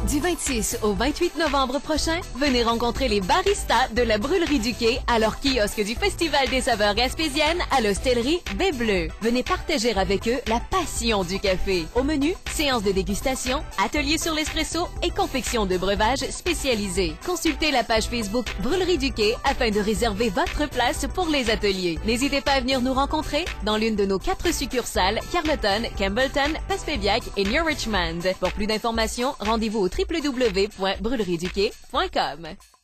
Du 26 au 28 novembre prochain, venez rencontrer les baristas de la Brûlerie du Quai à leur kiosque du Festival des saveurs gaspésiennes à l'hostellerie Baie Bleue. Venez partager avec eux la passion du café. Au menu, séance de dégustation, atelier sur l'espresso et confection de breuvages spécialisés. Consultez la page Facebook Brûlerie du Quai afin de réserver votre place pour les ateliers. N'hésitez pas à venir nous rencontrer dans l'une de nos 4 succursales, Carleton, Campbellton, Passepébiac et New Richmond. Pour plus d'informations, rendez-vous au www.brûlerieduquai.com.